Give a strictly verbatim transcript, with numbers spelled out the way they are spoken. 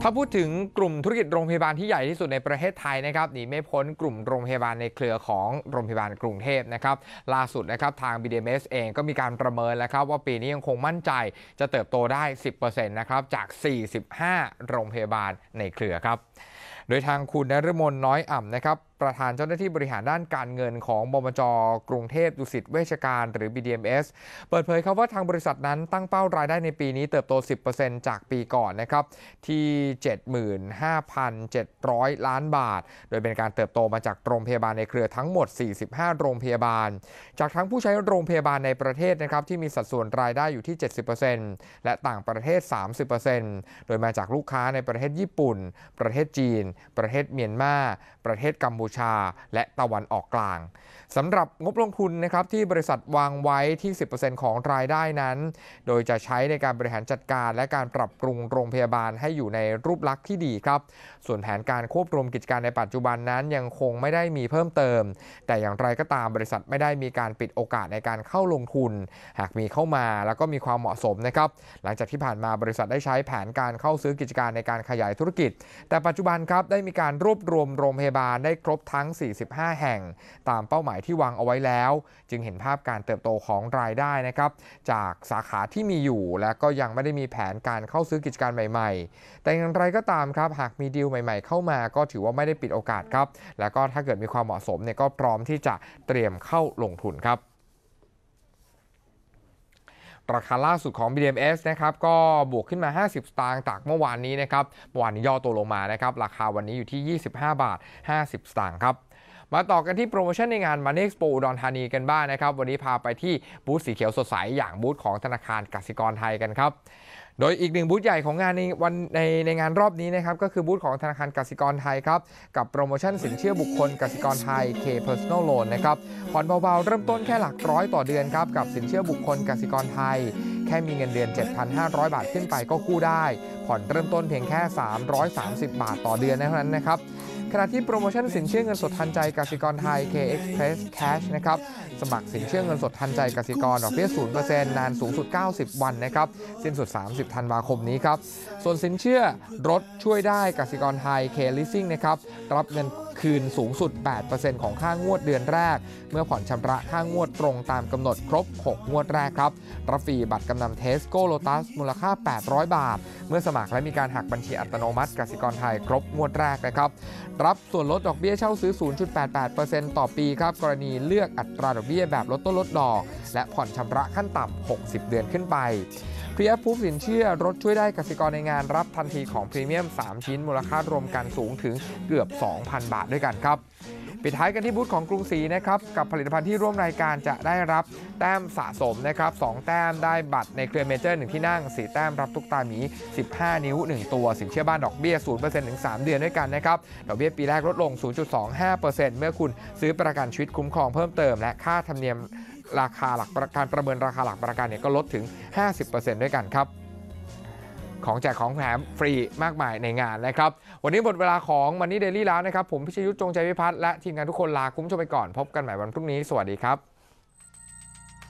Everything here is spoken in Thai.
ถ้าพูดถึงกลุ่มธุรกิจโรงพยาบาลที่ใหญ่ที่สุดในประเทศไทยนะครับหนีไม่พ้นกลุ่มโรงพยาบาลในเครือของโรงพยาบาลกรุงเทพนะครับล่าสุดนะครับทาง บี ดี เอ็ม เอส เองก็มีการประเมินแล้วครับว่าปีนี้ยังคงมั่นใจจะเติบโตได้ สิบเปอร์เซ็นต์ นะครับจาก สี่สิบห้า โรงพยาบาลในเครือครับโดยทางคุณนฤมลน้อยอ่ำนะครับประธานเจ้าหน้าที่บริหารด้านการเงินของบมจ.กรุงเทพดุสิตเวชการหรือ บี ดี เอ็ม เอส เปิดเผยครับว่าทางบริษัทนั้นตั้งเป้ารายได้ในปีนี้เติบโต สิบเปอร์เซ็นต์ จากปีก่อนนะครับที่ เจ็ดหมื่นห้าพันเจ็ดร้อย ล้านบาทโดยเป็นการเติบโตมาจากโรงพยาบาลในเครือทั้งหมด สี่สิบห้า โรงพยาบาลจากทั้งผู้ใช้โรงพยาบาลในประเทศนะครับที่มีสัดส่วนรายได้อยู่ที่ เจ็ดสิบเปอร์เซ็นต์ และต่างประเทศ สามสิบเปอร์เซ็นต์ โดยมาจากลูกค้าในประเทศญี่ปุ่นประเทศจีนประเทศเมียนมาประเทศกัมพูชาและตะวันออกกลางสำหรับงบลงทุนนะครับที่บริษัทวางไว้ที่ สิบเปอร์เซ็นต์ ของรายได้นั้นโดยจะใช้ในการบริหารจัดการและการปรับปรุงโรงพยาบาลให้อยู่ในรูปลักษณ์ที่ดีครับส่วนแผนการควบรวมกิจการในปัจจุบันนั้นยังคงไม่ได้มีเพิ่มเติมแต่อย่างไรก็ตามบริษัทไม่ได้มีการปิดโอกาสในการเข้าลงทุนหากมีเข้ามาแล้วก็มีความเหมาะสมนะครับหลังจากที่ผ่านมาบริษัทได้ใช้แผนการเข้าซื้อกิจการในการขยายธุรกิจแต่ปัจจุบันครับได้มีการรวบรวมโรงพยาบาลได้ครบทั้ง สี่สิบห้า แห่งตามเป้าหมายที่วางเอาไว้แล้วจึงเห็นภาพการเติบโตของรายได้นะครับจากสาขาที่มีอยู่และก็ยังไม่ได้มีแผนการเข้าซื้อกิจการใหม่ๆแต่อย่างไรก็ตามครับหากมีดีลใหม่ๆเข้ามาก็ถือว่าไม่ได้ปิดโอกาสครับแล้วก็ถ้าเกิดมีความเหมาะสมเนี่ยก็พร้อมที่จะเตรียมเข้าลงทุนครับราคาล่าสุดของ บี ดี เอ็ม เอส นะครับก็บวกขึ้นมาห้าสิบสตางค์จากเมื่อวานนี้นะครับเมื่อวานนี้ย่อตัวลงมานะครับราคาวันนี้อยู่ที่ ยี่สิบห้าบาทห้าสิบสตางค์ครับมาต่อกันที่โปรโมชั่นในงาน Money Expo อุดรธานีกันบ้าง นะครับวันนี้พาไปที่บูธสีเขียวสดใสอย่างบูธของธนาคารกสิกรไทยกันครับโดยอีกหนึ่งบูธใหญ่ของงานในวันในในงานรอบนี้นะครับก็คือบูธของธนาคารกสิกรไทยครับกับโปรโมชั่นสินเชื่อบุคคลกสิกรไทย K Personal Loan นะครับผ่อนเบาๆเริ่มต้นแค่หลักร้อยต่อเดือนครับกับสินเชื่อบุคคลกสิกรไทยแค่มีเงินเดือน เจ็ดพันห้าร้อย บาทขึ้นไปก็กู้ได้ผ่อนเริ่มต้นเพียงแค่ สามร้อยสามสิบ บาทต่อเดือนเท่านั้นนะครับขณะที่โปรโมชั่นสินเชื่อเงินสดทันใจกสิกรไทย K Express Cash นะครับสมัครสินเชื่อเงินสดทันใจกสิกรดอกเบี้ย ศูนย์เปอร์เซ็นต์ นานสูงสุดเก้าสิบวันนะครับสิ้นสุดสามสิบธันวาคมนี้ครับส่วนสินเชื่อรถช่วยได้กสิกรไทย K Leasing นะครับรับเงินคืนสูงสุด แปดเปอร์เซ็นต์ ของค่างวดเดือนแรกเมื่อผ่อนชำระค่างวดตรงตามกำหนดครบหกงวดแรกครับรับฟรีบัตรกำนัน Tesco Lotus มูลค่าแปดร้อยบาทเมื่อสมัครและมีการหักบัญชีอัตโนมัติกสิกรไทยครบงวดแรกนะครับรับส่วนลดดอกเบี้ยเช่าซื้อ ศูนย์จุดแปดแปดเปอร์เซ็นต์ ต่อปีครับกรณีเลือกอัตราดอกเบี้ยแบบลดต้นลดดอกและผ่อนชำระขั้นต่ำหกสิบเดือนขึ้นไปพรีแอปพูฟสินเชื่อรถช่วยได้กสิกรในงานรับทันทีของพรีเมียมสามชิ้นมูลค่ารวมกันสูงถึงเกือบ สองพัน บาทด้วยกันครับปิดท้ายกันที่บูธของกรุงศรีนะครับกับผลิตภัณฑ์ที่ร่วมรายการจะได้รับแต้มสะสมนะครับสองแต้มได้บัตรในเครือเมเจอร์หนึ่งที่นั่งสี่แต้มรับตุ๊กตาหมีสิบห้านิ้วหนึ่งตัวสินเชื่อบ้านดอกเบี้ย ศูนย์เปอร์เซ็นต์ ถึงสามเดือนด้วยกันนะครับดอกเบี้ยปีแรกลดลง ศูนย์จุดสองห้าเปอร์เซ็นต์ เมื่อคุณซื้อประกันชีวิตคุ้มครองเพิ่มเติมและค่าธรรมเนียมราคาหลักประกันประเมินราคาหลักประกันเนี่ยก็ลดถึง ห้าสิบเปอร์เซ็นต์ ด้วยกันครับของแจกของแถมฟรีมากมายในงานนะครับวันนี้หมดเวลาของ Money Daily แล้วนะครับผมพิชยุทธ จงใจวิพัฒน์และทีมงานทุกคนลาคุณผู้ชมไปก่อนพบกันใหม่วันพรุ่งนี้สวัสดีครับ